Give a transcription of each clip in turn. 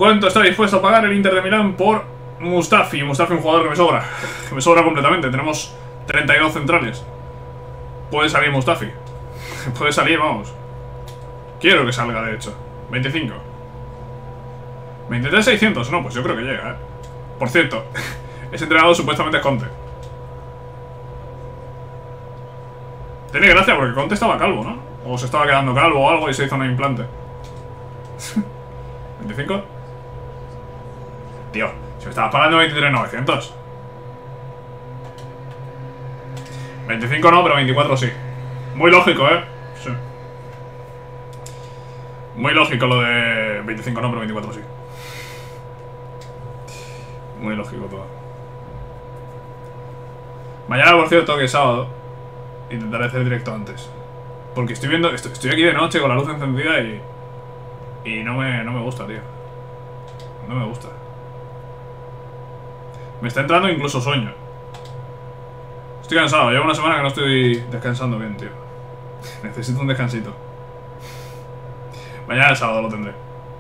¿Cuánto está dispuesto a pagar el Inter de Milán por Mustafi? Mustafi, un jugador que me sobra. Que me sobra completamente. Tenemos 32 centrales. Puede salir Mustafi. Puede salir, vamos. Quiero que salga, de hecho. 25. 23.600. No, pues yo creo que llega, Por cierto, ese entrenador supuestamente es Conte. Tiene gracia porque Conte estaba calvo, ¿no? O se estaba quedando calvo o algo y se hizo un implante. 25. Tío, si me estabas pagando 23.900. 25 no, pero 24 sí. Muy lógico, Sí. Muy lógico lo de 25 no, pero 24 sí. Muy lógico todo. Mañana, por cierto, que es sábado, intentaré hacer directo antes. Porque estoy viendo, estoy aquí de noche con la luz encendida y no me gusta, tío. No me gusta. Me está entrando incluso sueño. Estoy cansado, llevo una semana que no estoy descansando bien, tío. Necesito un descansito. Mañana el sábado lo tendré.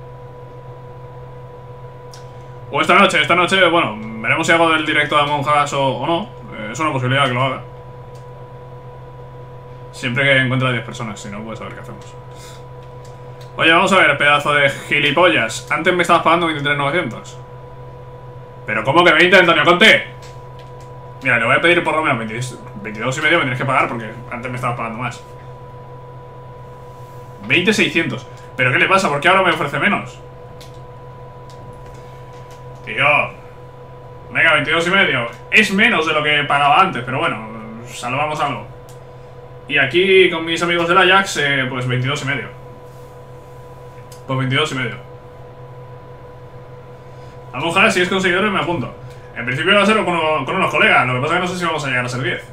O esta noche, bueno, veremos si hago del directo de Among Us o no. Es una posibilidad que lo haga. Siempre que encuentre a 10 personas, si no, pues a ver qué hacemos. Oye, vamos a ver, pedazo de gilipollas. Antes me estabas pagando 23.900. Pero ¿cómo que 20, Antonio Conte? Mira, le voy a pedir por lo menos 22,5 me tienes que pagar porque antes me estabas pagando más. 20.600. ¿Pero qué le pasa? ¿Por qué ahora me ofrece menos? Tío. Venga, 22,5. Es menos de lo que pagaba antes, pero bueno, salvamos algo. Y aquí con mis amigos del Ajax, pues 22,5. Pues 22,5. A lo mejor si es conseguidor me apunto. En principio va a ser con unos colegas. Lo que pasa es que no sé si vamos a llegar a ser 10.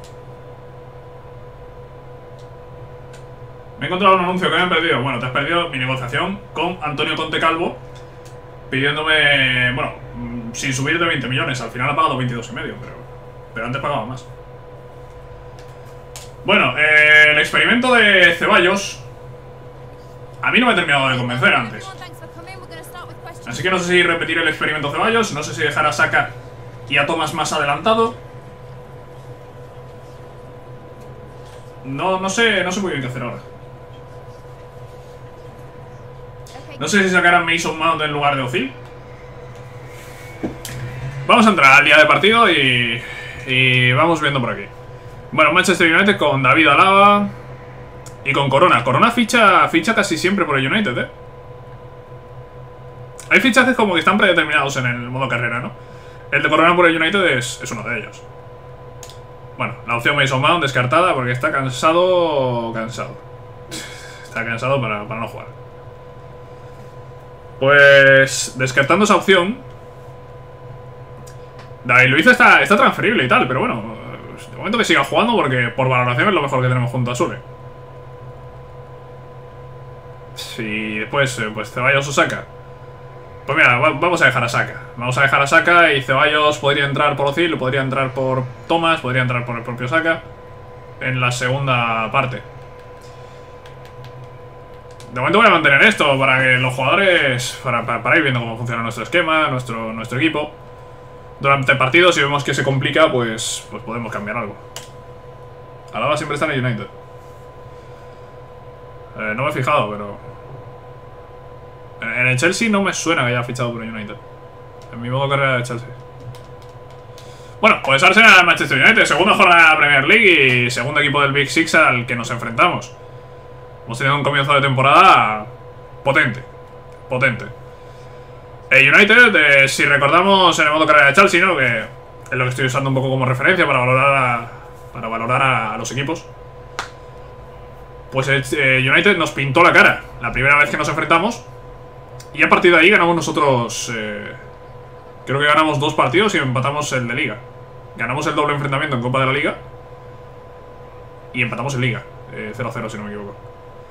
Me he encontrado un anuncio que me han perdido. Bueno, te has perdido mi negociación con Antonio Conte Calvo, pidiéndome, bueno, sin subir de 20 millones. Al final ha pagado 22,5, pero antes pagaba más. Bueno, el experimento de Ceballos a mí no me ha terminado de convencer antes. Así que no sé si repetir el experimento Ceballos, no sé si dejar a Saka y a Thomas más adelantado. No sé muy bien qué hacer ahora. No sé si sacar a Mason Mount en lugar de Ozil. Vamos a entrar al día de partido y vamos viendo por aquí. Bueno, Manchester United con David Alaba y con Corona. Corona ficha casi siempre por el United, Hay fichajes como que están predeterminados en el modo carrera, ¿no? El de Corona por el United es uno de ellos. Bueno, la opción Mason Mount descartada porque está cansado. Está cansado para no jugar. Pues descartando esa opción, David Luiz está transferible y tal, pero bueno, de momento que siga jugando porque por valoración es lo mejor que tenemos junto a Sule. Si después, pues Ceballos o Saka. Pues mira, vamos a dejar a Saka. Vamos a dejar a Saka y Ceballos podría entrar por Ozil, podría entrar por Thomas, podría entrar por el propio Saka en la segunda parte. De momento voy a mantener esto para que los jugadores, para ir viendo cómo funciona nuestro esquema, nuestro equipo. Durante el partido, si vemos que se complica, pues podemos cambiar algo. Alaba siempre está en el United. No me he fijado, pero en el Chelsea no me suena que haya fichado por el United. En mi modo carrera de Chelsea. Bueno, pues Arsenal Manchester United, segunda jornada de la Premier League y segundo equipo del Big Six al que nos enfrentamos. Hemos tenido un comienzo de temporada potente. El United, si recordamos en el modo carrera de Chelsea, ¿no? Que es lo que estoy usando un poco como referencia para valorar a los equipos. Pues United nos pintó la cara la primera vez que nos enfrentamos. Y a partir de ahí ganamos nosotros. Creo que ganamos 2 partidos y empatamos el de Liga. Ganamos el doble enfrentamiento en Copa de la Liga y empatamos en Liga 0-0 si no me equivoco.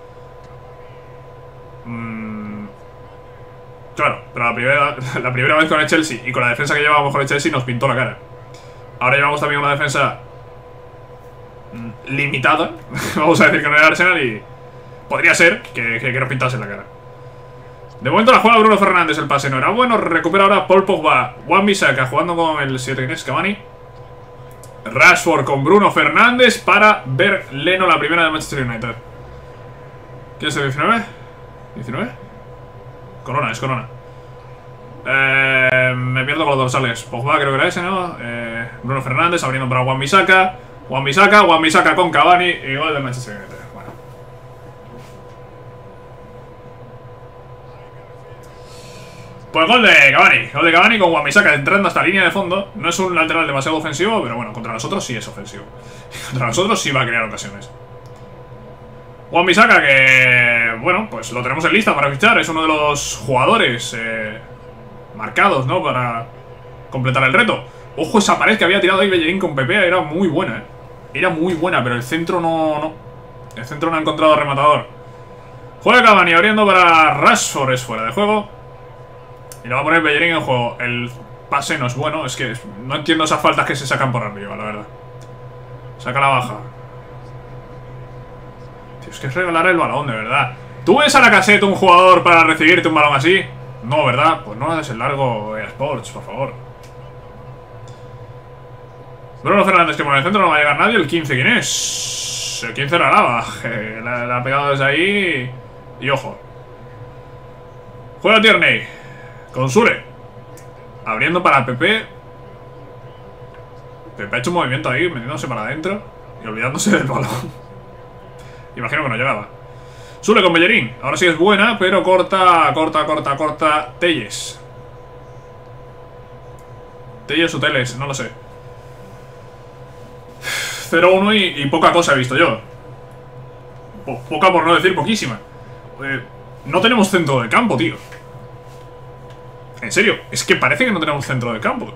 Claro, pero la primera vez con el Chelsea y con la defensa que llevábamos con el Chelsea nos pintó la cara. Ahora llevamos también una defensa limitada, vamos a decir, con el Arsenal, y podría ser que nos pintase la cara. De momento la juega Bruno Fernández, el pase no era bueno. Recupera ahora Paul Pogba. Wan-Bissaka jugando con el 7 Inés Cavani. Rashford con Bruno Fernández para ver Leno, la primera de Manchester United. ¿Quién es el 19? ¿19? Corona, es Corona. Me pierdo con los dorsales. Pogba creo que era ese, ¿no? Bruno Fernández abriendo para Wan-Bissaka. Wan-Bissaka con Cavani y gol de Manchester United. Bueno. Pues gol de Cavani con Wan-Bissaka entrando hasta línea de fondo. No es un lateral demasiado ofensivo, pero bueno, contra nosotros sí es ofensivo. Contra nosotros sí va a crear ocasiones. Wan-Bissaka que, bueno, pues lo tenemos en lista para fichar. Es uno de los jugadores marcados, ¿no? Para completar el reto. Ojo, esa pared que había tirado ahí Bellerín con Pepe era muy buena, Era muy buena, pero el centro no. El centro no ha encontrado rematador. Juega Cavani abriendo para Rashford, es fuera de juego. Y lo va a poner Bellerín en juego. El pase no es bueno, es que no entiendo esas faltas que se sacan por arriba, la verdad. Saca la baja. Tío, es que es regalar el balón, de verdad. ¿Tú ves a la caseta un jugador para recibirte un balón así? No, ¿verdad? Pues no haces el largo Sports, por favor. Bruno Fernández que por el centro no va a llegar nadie. El 15, ¿quién es? El 15 era Lava. La ha pegado desde ahí. Y ojo. Juega Tierney con Sule. Abriendo para Pepe. Pepe ha hecho un movimiento ahí, metiéndose para adentro y olvidándose del balón. Imagino que no llegaba. Sule con Bellerín. Ahora sí es buena, pero corta Telles. Telles o Teles, no lo sé. 0-1 y poca cosa he visto yo. Poca por no decir poquísima. No tenemos centro de campo, tío. En serio, es que parece que no tenemos centro de campo.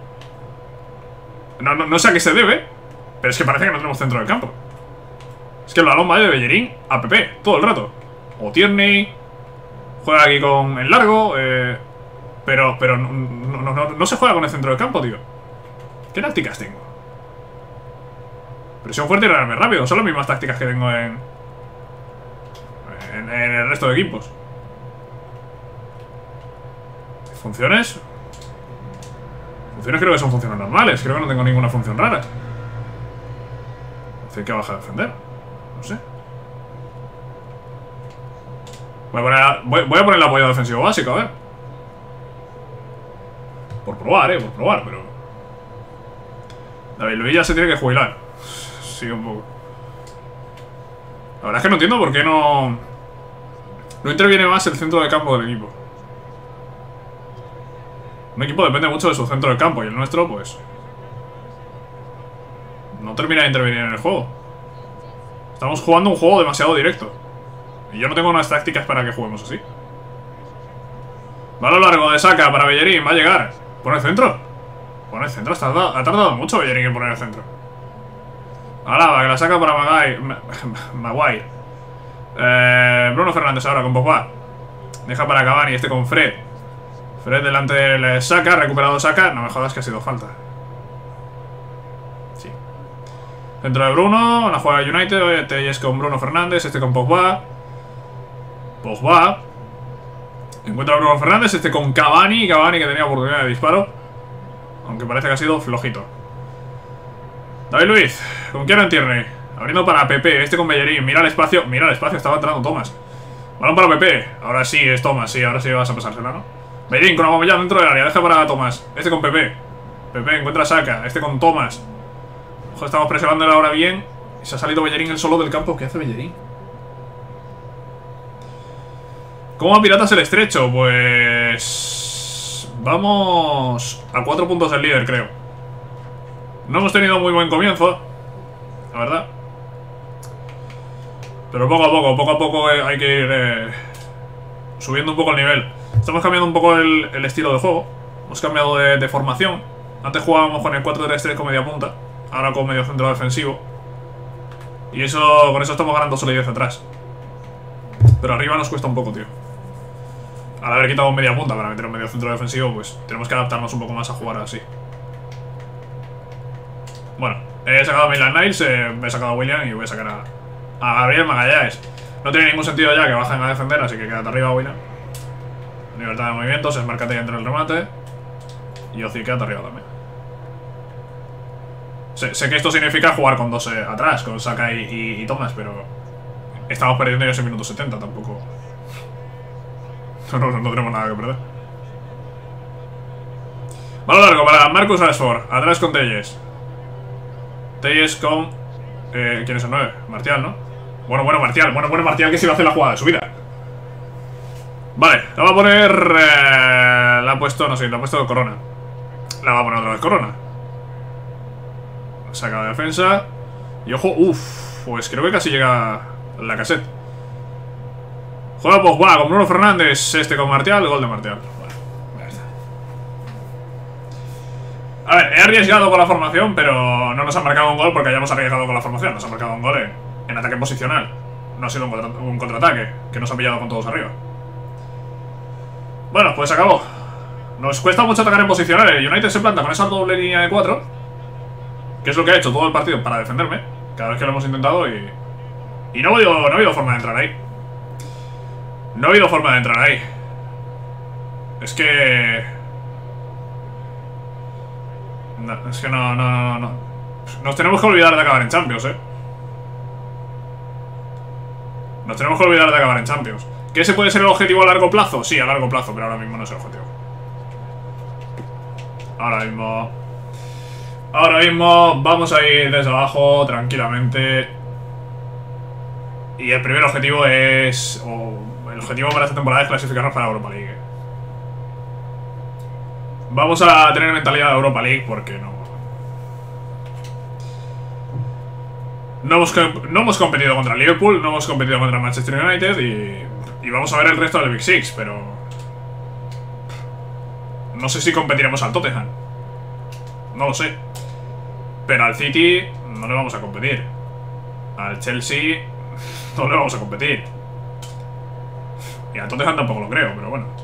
No sé a qué se debe, pero es que parece que no tenemos centro de campo. Es que el balón va de Bellerín a Pepe todo el rato. O Tierney juega aquí con el largo, pero no se juega con el centro de campo, tío. ¿Qué tácticas tengo? Presión fuerte y rearme rápido. Son las mismas tácticas que tengo en el resto de equipos. ¿Funciones? Funciones creo que son funciones normales. Creo que no tengo ninguna función rara. Hacer que baja a defender. No sé. Voy a poner el apoyo defensivo básico, a ver. Por probar, por probar, pero David Luiz ya se tiene que jubilar. Sí, un poco. La verdad es que no entiendo por qué no interviene más el centro de campo del equipo. Un equipo depende mucho de su centro de campo y el nuestro, pues, no termina de intervenir en el juego. Estamos jugando un juego demasiado directo y yo no tengo unas tácticas para que juguemos así. Balón largo de Saka para Bellerín, va a llegar. ¿Pone el centro? Pone el centro, ha tardado mucho Bellerín en poner el centro. Alaba, que la saca para Maguire. Bruno Fernández ahora con Pogba. Deja para Cavani, este con Fred. Fred delante de Saka, recuperado Saka. No me jodas que ha sido falta. Sí. Centro de Bruno, la juega United. Telles con Bruno Fernández, este con Pogba. Encuentra a Bruno Fernández, este con Cavani. Cavani que tenía oportunidad de disparo, aunque parece que ha sido flojito. David Luiz, con Kieran Tierney. Abriendo para Pepe, este con Bellerín. Mira el espacio, estaba entrando Thomas. Balón para Pepe. Ahora sí es Thomas, sí, ahora sí vas a pasársela, ¿no? Bellerín con Aubameyang dentro del área, deja para Thomas. Este con Pepe. Pepe encuentra a Saka, este con Thomas. Ojo, estamos presionándole ahora bien. Y se ha salido Bellerín el solo del campo. ¿Qué hace Bellerín? ¿Cómo va Piratas el estrecho? Pues vamos a 4 puntos del líder, creo. No hemos tenido muy buen comienzo, la verdad. Pero poco a poco hay que ir subiendo un poco el nivel. Estamos cambiando un poco el estilo de juego. Hemos cambiado de formación. Antes jugábamos con el 4-3-3 con media punta, ahora con medio centro defensivo. Y con eso estamos ganando solidez atrás. Pero arriba nos cuesta un poco, tío. Al haber quitado media punta para meter un medio centro defensivo, pues tenemos que adaptarnos un poco más a jugar así. Bueno, he sacado a Maitland Niles, me he sacado a William y voy a sacar a Gabriel Magallanes. No tiene ningún sentido ya que bajen a defender, así que quédate arriba, William. Libertad de movimientos, es marcate dentro del remate. Y Ocicat arriba también. Sé que esto significa jugar con dos atrás, con Saka y Thomas, pero estamos perdiendo ya ese minuto 70, tampoco. No tenemos nada que perder. Balón largo para Marcus Rashford. Atrás con Telles. Telles con... ¿quién es el 9? Martial, ¿no? Bueno, Martial. Bueno, Martial, que se va a hacer la jugada de su vida. Vale, la va a poner... la ha puesto, no sé, la ha puesto Corona. La va a poner otra vez Corona. Saca la defensa. Y ojo, pues creo que casi llega la cassette. Juega Pogba con Bruno Fernández. Este con Martial, gol de Martial. A ver, he arriesgado con la formación, pero no nos han marcado un gol porque hayamos arriesgado con la formación. Nos han marcado un gol en ataque posicional. No ha sido un contraataque, que nos ha pillado con todos arriba. Bueno, pues acabó. Nos cuesta mucho atacar en posicional. El United se planta con esa doble línea de 4, que es lo que ha hecho todo el partido para defenderme cada vez que lo hemos intentado y no ha habido forma de entrar ahí. No ha habido forma de entrar ahí. Es que... No. Nos tenemos que olvidar de acabar en Champions, Nos tenemos que olvidar de acabar en Champions. ¿Que ese puede ser el objetivo a largo plazo? Sí, a largo plazo, pero ahora mismo no es el objetivo. Ahora mismo vamos a ir desde abajo tranquilamente. Y el primer objetivo es... el objetivo para esta temporada es clasificarnos para Europa League. Vamos a tener mentalidad de Europa League porque no hemos competido contra Liverpool, no hemos competido contra Manchester United y vamos a ver el resto del Big Six, pero no sé si competiremos al Tottenham. No lo sé. Pero al City no le vamos a competir. Al Chelsea no le vamos a competir. Y al Tottenham tampoco lo creo, pero bueno.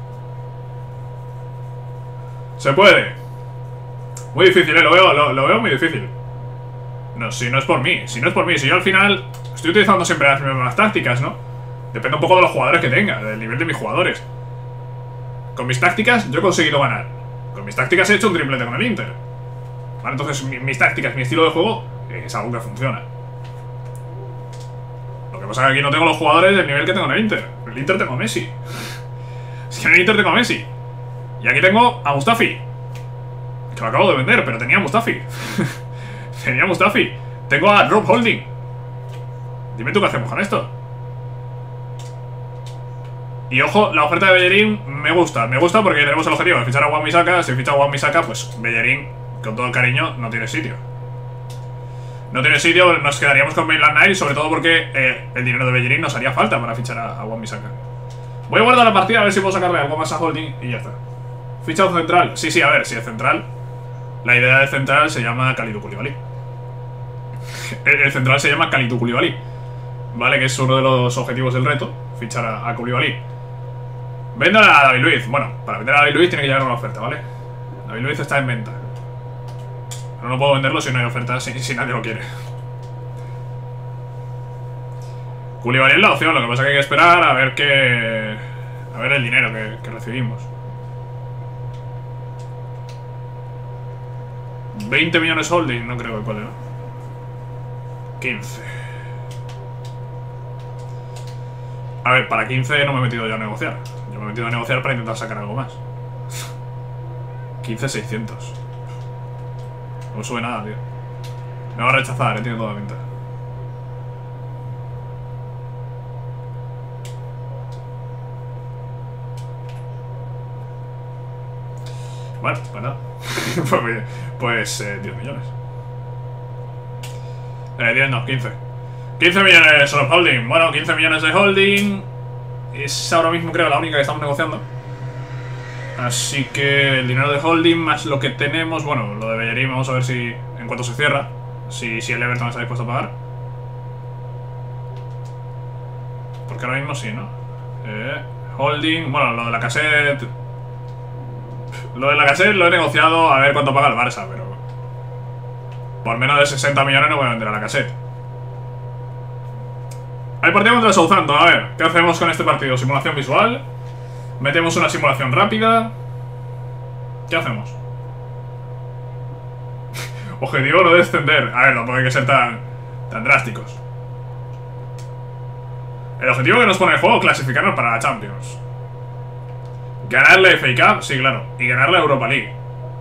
Se puede. Muy difícil, lo veo muy difícil. No, si no es por mí. Si yo al final estoy utilizando siempre las mismas tácticas, ¿no? Depende un poco de los jugadores que tenga, del nivel de mis jugadores. Con mis tácticas yo he conseguido ganar. Con mis tácticas he hecho un triplete con el Inter. Vale, entonces mis tácticas, mi estilo de juego es algo que funciona. Lo que pasa es que aquí no tengo los jugadores del nivel que tengo en el Inter. En el Inter tengo a Messi. Es que en el Inter tengo a Messi. Y aquí tengo a Mustafi, que lo acabo de vender, pero tenía a Mustafi. Tenía a Mustafi. Tengo a Rob Holding. Dime tú qué hacemos con esto. Y ojo, la oferta de Bellerín me gusta porque tenemos el objetivo de fichar a Wan-Bissaka. Si ficha a Wan-Bissaka, pues Bellerín, con todo el cariño, no tiene sitio. No tiene sitio, nos quedaríamos con Maitland Niles, sobre todo porque el dinero de Bellerín nos haría falta para fichar a Wan-Bissaka. Voy a guardar la partida a ver si puedo sacarle algo más a Holding y ya está. Fichado central. Sí, a ver, si es central. La idea de central se llama Kalidou Koulibaly. El central se llama Kalidou Koulibaly. Vale, que es uno de los objetivos del reto. Fichar a Koulibaly. Vendo a David Luiz. Bueno, para vender a David Luiz tiene que llegar una oferta, ¿vale? David Luiz está en venta. Pero no puedo venderlo si no hay oferta, si nadie lo quiere. Koulibaly es la opción, lo que pasa es que hay que esperar a ver qué... a ver el dinero que recibimos. 20 millones Holding, no creo que cuele, ¿no? 15. A ver, para 15 no me he metido yo a negociar. Yo me he metido a negociar para intentar sacar algo más. 15.600. No sube nada, tío. Me va a rechazar, tiene toda la pinta. Bueno, pues nada. Pues 10 millones. 10 no, 15. 15 millones solo Holding. Bueno, 15 millones de Holding. Es ahora mismo creo la única que estamos negociando. Así que el dinero de Holding más lo que tenemos. Bueno, lo de Bellerín vamos a ver si en cuanto se cierra. Si el Everton está dispuesto a pagar. Porque ahora mismo sí, ¿no? Holding, bueno, lo de la cassette. Lo de la cassette lo he negociado a ver cuánto paga el Barça, pero por menos de 60 millones no voy a vender a la cassette. Hay partido contra el Southampton, a ver, ¿qué hacemos con este partido? Simulación visual. Metemos una simulación rápida. ¿Qué hacemos? Objetivo no descender. A ver, no puede que ser tan drásticos. El objetivo que nos pone el juego es clasificarnos para la Champions. Ganar la FA Cup, sí, claro. Y ganar la Europa League.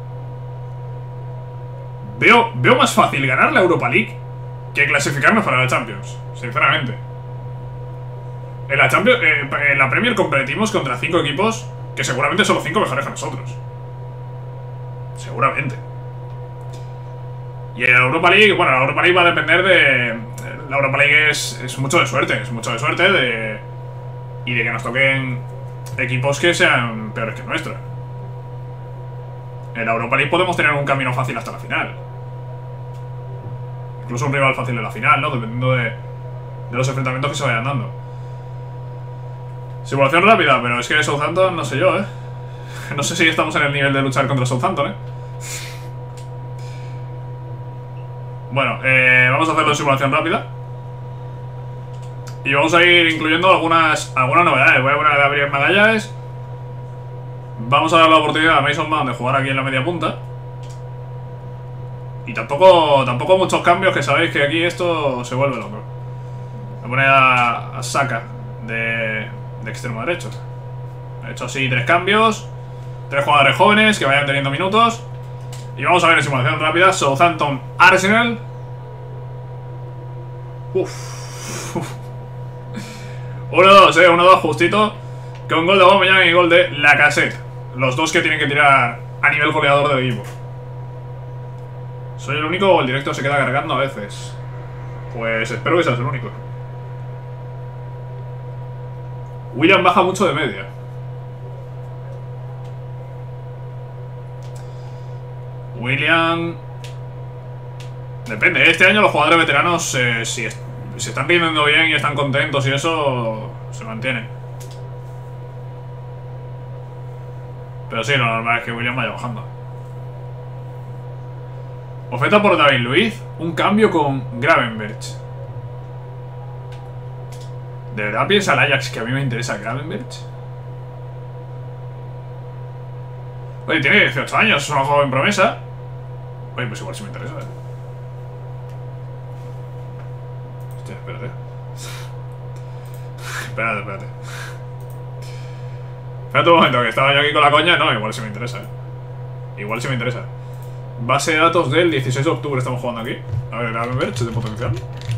Veo más fácil ganar la Europa League que clasificarnos para la Champions, sinceramente. En la Champions, en la Premier competimos contra 5 equipos que seguramente son los 5 mejores que nosotros. Seguramente. Y en la Europa League, bueno, la Europa League va a depender de... La Europa League es mucho de suerte, y de que nos toquen equipos que sean peores que el nuestro. En la Europa League podemos tener un camino fácil hasta la final. Incluso un rival fácil en la final, ¿no? Dependiendo de los enfrentamientos que se vayan dando. Simulación rápida, pero es que Southampton no sé yo, ¿eh? No sé si estamos en el nivel de luchar contra Southampton, ¿eh? Bueno, vamos a hacerlo en simulación rápida. Y vamos a ir incluyendo algunas novedades. Voy a poner a Gabriel Magallanes. Vamos a dar la oportunidad a Mason Mount de jugar aquí en la media punta. Y tampoco muchos cambios, que sabéis que aquí esto se vuelve loco. Voy a poner a Saka de extremo derecho. He hecho así 3 cambios. 3 jugadores jóvenes que vayan teniendo minutos. Y vamos a ver en simulación rápida Southampton Arsenal. Uff. 1-2, 1-2 justito. Con gol de Aubameyang y gol de Lacazette. Los dos que tienen que tirar a nivel goleador del equipo. ¿Soy el único o el directo se queda cargando a veces? Pues espero que seas el único. William baja mucho de media. William... Depende, este año los jugadores veteranos si se están rindiendo bien y están contentos y eso se mantiene. Pero sí, lo normal es que William vaya bajando. Oferta por David Luiz, un cambio con Gravenberch. ¿De verdad piensa el Ajax que a mí me interesa Gravenberch? Oye, tiene 18 años, es una joven promesa. Oye, pues igual sí me interesa, ¿eh? Hostia, espérate. Espérate. Espérate un momento, que estaba yo aquí con la coña. No, igual sí me interesa, ¿eh? Igual sí me interesa. Base de datos del 16 de octubre estamos jugando aquí. A ver, Gravenberch de potencial.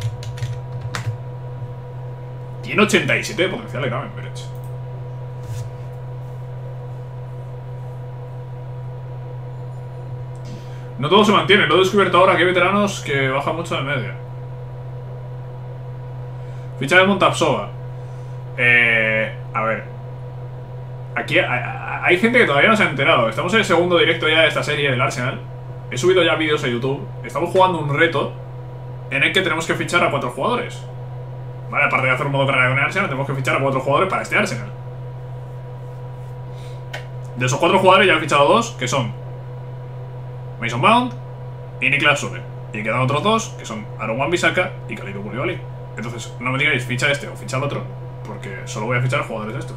Tiene 87 de potencial Gravenberch. No todo se mantiene, lo he descubierto ahora que hay veteranos que bajan mucho de media. Ficha de Montapsova. A ver. Aquí hay gente que todavía no se ha enterado. Estamos en el segundo directo ya de esta serie del Arsenal. He subido ya vídeos a YouTube. Estamos jugando un reto en el que tenemos que fichar a 4 jugadores. Vale, aparte de hacer un modo carrera con el Arsenal, tenemos que fichar a 4 jugadores para este Arsenal. De esos 4 jugadores ya he fichado 2, que son Mason Mount y Niklas Süle. Y quedan otros 2, que son Aaron Wan-Bissaka y Kalidou Koulibaly. Entonces, no me digáis ficha este o ficha el otro, porque solo voy a fichar jugadores de estos.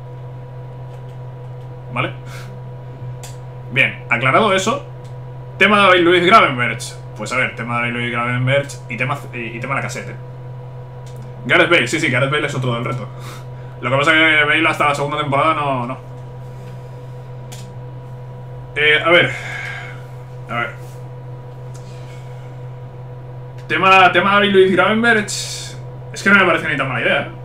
¿Vale? Bien, aclarado eso. Tema de David Luiz Gravenberch. Pues a ver, tema de David Luiz Gravenberch y tema Lacazette. Gareth Bale, sí, Gareth Bale es otro del reto. Lo que pasa es que Bale hasta la segunda temporada no. A ver. Tema David Luiz Gravenberch. Es que no me parece ni tan mala idea, ¿eh?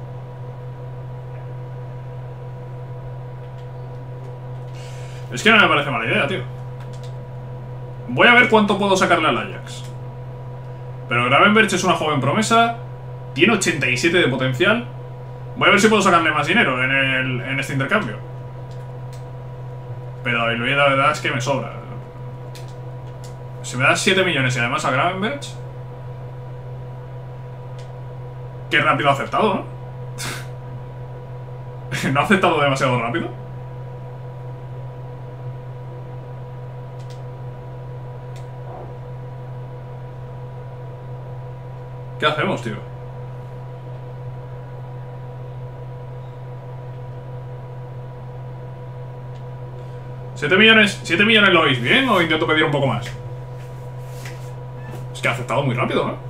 Es que no me parece mala idea, tío. Voy a ver cuánto puedo sacarle al Ajax. Pero Gravenberch es una joven promesa. Tiene 87 de potencial. Voy a ver si puedo sacarle más dinero en este intercambio. Pero David Luiz, la verdad es que me sobra. Si me das 7 millones y además a Gravenberch. Qué rápido ha aceptado, ¿no? ¿No ha aceptado demasiado rápido? ¿Qué hacemos, tío? 7 millones lo veis bien o intento pedir un poco más. Es que ha aceptado muy rápido, ¿no?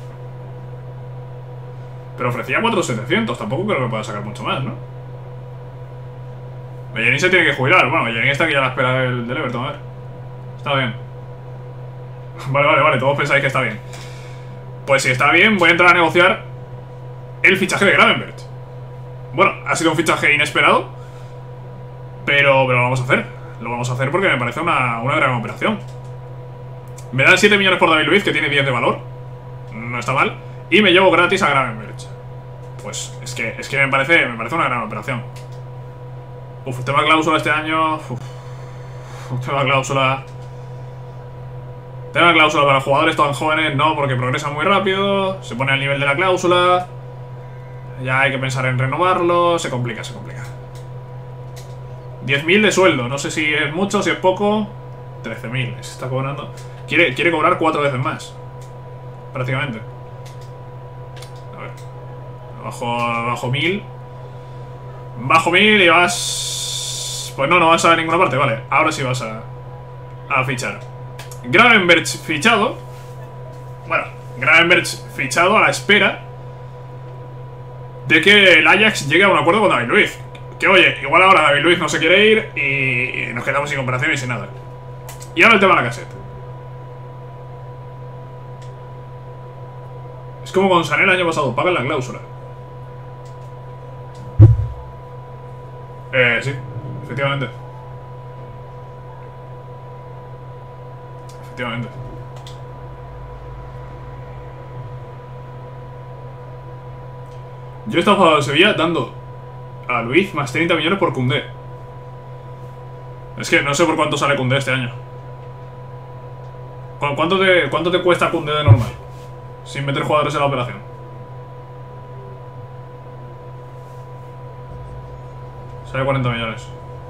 Pero ofrecía 4.700. Tampoco creo que pueda sacar mucho más, ¿no? Bellerín se tiene que jubilar. Bueno, Bellerín está aquí a la espera del Everton, a ver. Está bien. Vale, todos pensáis que está bien. Pues si está bien, voy a entrar a negociar el fichaje de Gravenberch. Bueno, ha sido un fichaje inesperado, pero lo vamos a hacer. Lo vamos a hacer porque me parece una gran operación. Me dan 7 millones por David Luiz, que tiene 10 de valor. No está mal. Y me llevo gratis a Gravenberch. Pues es que me parece una gran operación. Uf, tema cláusula este año. Tema cláusula para jugadores tan jóvenes. No, porque progresan muy rápido. Se pone al nivel de la cláusula. Ya hay que pensar en renovarlo. Se complica. 10.000 de sueldo. No sé si es mucho, si es poco. 13.000. Se está cobrando. Quiere cobrar 4 veces más. Prácticamente. A ver. Bajo 1.000. Bajo 1.000 y vas... Pues no vas a ninguna parte, vale. Ahora sí vas a fichar. Gravenberch fichado. Bueno, Gravenberch fichado a la espera de que el Ajax llegue a un acuerdo con David Luiz. Que oye, igual ahora David Luiz no se quiere ir y nos quedamos sin comparación y sin nada. Y ahora el tema de la Lacazette. Es como con Sané el año pasado, pagan la cláusula. Sí, efectivamente. Yo he estado a Sevilla dando a Luiz más 30 millones por Koundé. Es que no sé por cuánto sale Koundé este año. ¿Cuánto te cuesta Koundé de normal? Sin meter jugadores en la operación. Sale 40 millones.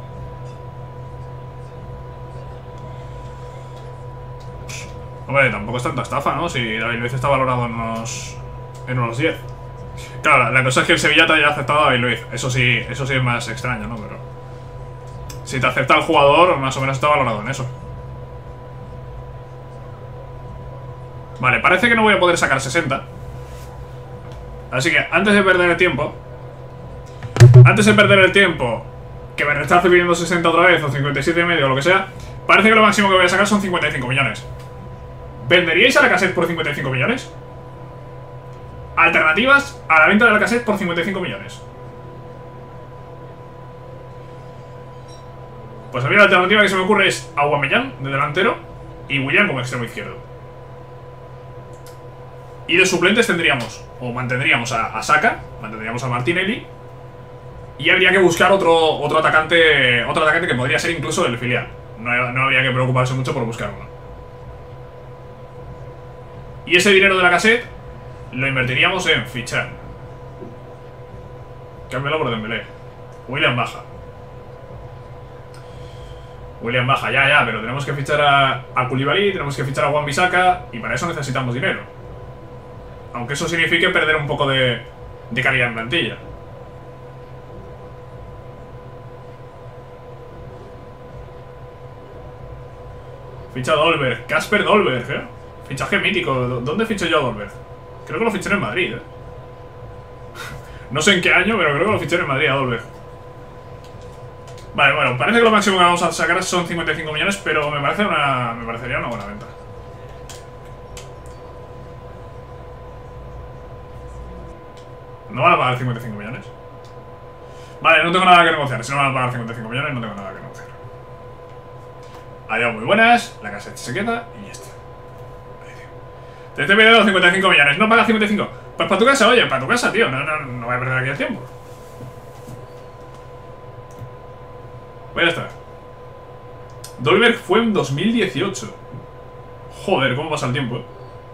Hombre, tampoco es tanta estafa, ¿no? Si David Luiz está valorado en unos 10. Claro, la cosa es que el Sevilla te haya aceptado a David Luiz. Eso sí es más extraño, ¿no? Pero si te acepta el jugador, más o menos está valorado en eso. Vale, parece que no voy a poder sacar 60. Así que antes de perder el tiempo, que me rechace pidiendo 60 otra vez, o 57,5 o lo que sea, parece que lo máximo que voy a sacar son 55 millones. ¿Venderíais a Lacazette por 55 millones? Alternativas a la venta de Lacazette por 55 millones. Pues a mí la alternativa que se me ocurre es Aubameyang de delantero y Willian como extremo izquierdo. Y de suplentes tendríamos, o mantendríamos a Saka, mantendríamos a Martinelli, y habría que buscar otro atacante que podría ser incluso del filial. No habría que preocuparse mucho por buscar uno. Y ese dinero de Lacazette lo invertiríamos en fichar. Cámbialo por Dembélé. Willian baja, ya, pero tenemos que fichar a Koulibaly, tenemos que fichar a Wan-Bissaka, y para eso necesitamos dinero. Aunque eso signifique perder un poco de calidad en plantilla. Ficha a Dolberg, Kasper Dolberg, ¿eh? Fichaje mítico. ¿Dónde fiché yo a Dolberg? Creo que lo fiché en Madrid, ¿eh? No sé en qué año, pero creo que lo fiché en Madrid a Dolberg. Vale, bueno, parece que lo máximo que vamos a sacar son 55 millones, pero me parecería una buena venta. ¿No van a pagar 55 millones? Vale, no tengo nada que negociar. Si no van a pagar 55 millones, no tengo nada que negociar. Adiós, muy buenas. La Lacazette se queda y ya está. Te estoy pidiendo 55 millones. ¿No pagas 55? Pues para tu casa, oye, para tu casa, tío. No voy a perder aquí el tiempo. Pues ya está. Dolberg fue en 2018. Joder, cómo pasa el tiempo, ¿eh?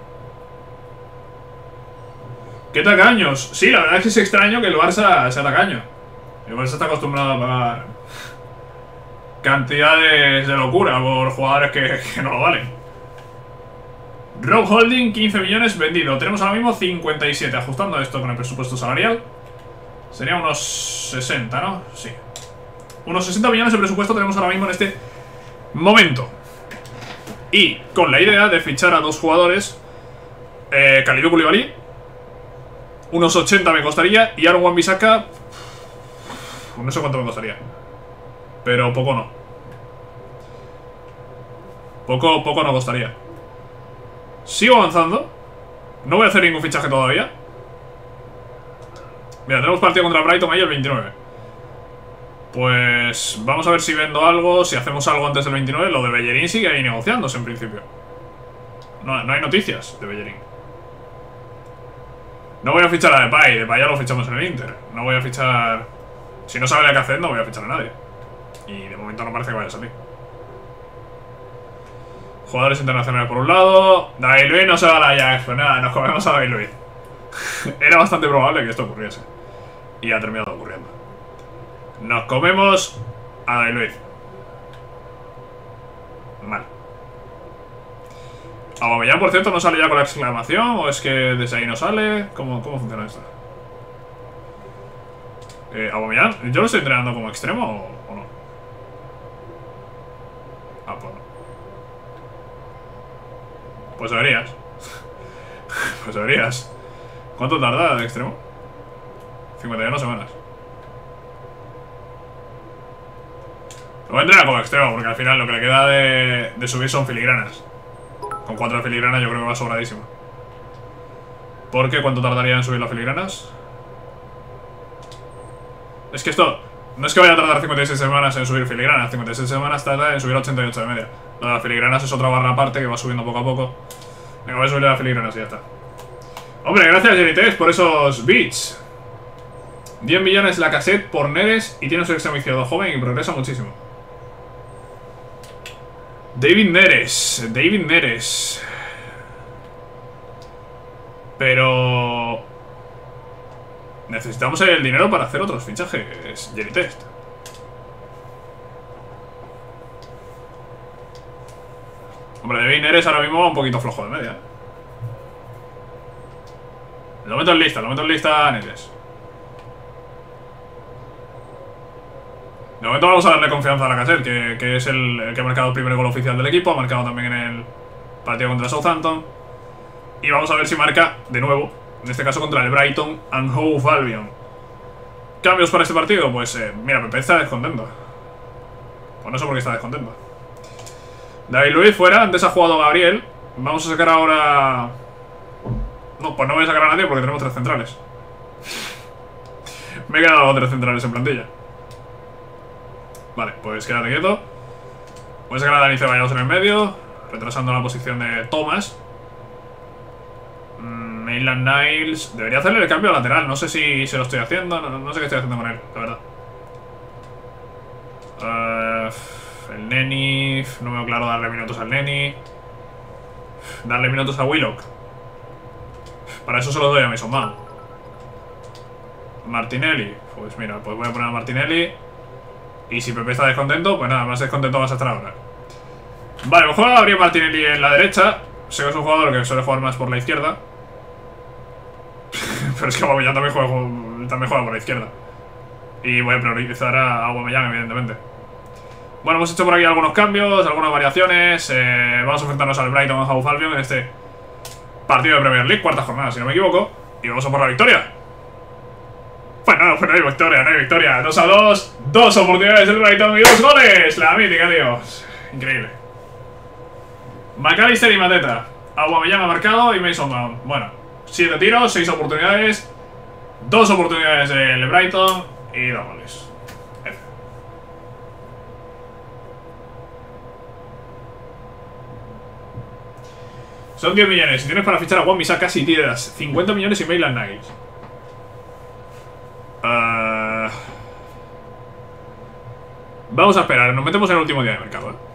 ¡Qué tacaños! Sí, la verdad es que es extraño que el Barça sea tacaño. El Barça está acostumbrado a pagar cantidades de locura por jugadores que no lo valen. Rob Holding, 15 millones vendido. Tenemos ahora mismo 57. Ajustando esto con el presupuesto salarial, sería unos 60, ¿no? Sí. Unos 60 millones de presupuesto tenemos ahora mismo en este Momento. Y con la idea de fichar a dos jugadores, Kalidou Koulibaly, unos 80 me costaría, y Aaron Wan-Bissaka, no sé cuánto me costaría, pero poco no. Poco no costaría. Sigo avanzando. No voy a hacer ningún fichaje todavía. Mira, tenemos partido contra Brighton ahí el 29. Pues vamos a ver si vendo algo. Si hacemos algo antes del 29. Lo de Bellerín sigue ahí negociándose en principio. No hay noticias de Bellerín. No voy a fichar a Depay. Depay ya lo fichamos en el Inter. No voy a fichar... Si no sabe qué hacer, no voy a fichar a nadie. Y de momento no parece que vaya a salir. Jugadores internacionales por un lado. David Luiz no se va a la Ajax. Pues nada, nos comemos a David Luiz. Era bastante probable que esto ocurriese. Y ha terminado ocurriendo. Nos comemos a David Luiz. Mal. Aubameyang, por cierto, no sale ya con la exclamación. ¿O es que desde ahí no sale? ¿Cómo funciona esto? Aubameyang, ¿yo lo estoy entrenando como extremo o no? Ah, pues no. Pues deberías. Pues deberías. ¿Cuánto tarda de extremo? 51 semanas. Lo voy a entrenar como extremo, porque al final lo que le queda de subir son filigranas. Con 4 filigranas yo creo que va sobradísimo. ¿Por qué? ¿Cuánto tardaría en subir las filigranas? Es que esto... No es que vaya a tardar 56 semanas en subir filigranas. 56 semanas tarda en subir 88 de media. Lo de las filigranas es otra barra aparte que va subiendo poco a poco. Venga, voy a subir las filigranas y ya está. Hombre, gracias Jenny por esos bits. 10 millones la cassette por Neres y tiene su extremo izquierdo joven y progresa muchísimo. David Neres. Pero... necesitamos el dinero para hacer otros fichajes, Jenny Test. Hombre, David Neres ahora mismo va un poquito flojo de media. Lo meto en lista, Neres. De momento vamos a darle confianza a la Lacazette, que es el que ha marcado el primer gol oficial del equipo. Ha marcado también en el partido contra Southampton. Y vamos a ver si marca de nuevo, en este caso contra el Brighton and Hove Albion. ¿Cambios para este partido? Pues mira, Pepe está descontento. Pues no sé por qué está descontento. David Luiz fuera, antes ha jugado Gabriel. Vamos a sacar ahora... No, pues no voy a sacar a nadie porque tenemos 3 centrales. Me he quedado 3 centrales en plantilla. Vale, pues quédate quieto. Voy a sacar a Dani Ceballos en el medio, retrasando la posición de Thomas. Maitland Niles. Debería hacerle el cambio a lateral. No sé si se lo estoy haciendo. No sé qué estoy haciendo con él, la verdad. El Neni. No me veo claro darle minutos al Neni. Darle minutos a Willock. Para eso se los doy a Mason Mount. Martinelli. Pues mira, pues voy a poner a Martinelli. Y si Pepe está descontento, pues nada, más descontento vas a estar ahora. Vale, pues juega Gabriel Martinelli en la derecha. Sé que es un jugador que suele jugar más por la izquierda. Pero es que Aubameyang también juega por la izquierda. Y voy a priorizar a Aubameyang, evidentemente. Bueno, hemos hecho por aquí algunos cambios, algunas variaciones. Vamos a enfrentarnos al Brighton and Hove Albion en este partido de Premier League, cuarta jornada, si no me equivoco. Y vamos a por la victoria. Pues no hay victoria. 2-2, 2 oportunidades del Brighton y 2 goles. La mítica, Dios. Increíble. McAllister y Mateta. Aubameyang ha marcado y Mason Mount. Bueno, 7 tiros, 6 oportunidades. 2 oportunidades del Brighton y 2 goles. F. Son 10 millones. Si tienes para fichar a Wan-Bissaka, si tiras 50 millones y Maitland Niles. Vamos a esperar, nos metemos en el último día de mercado,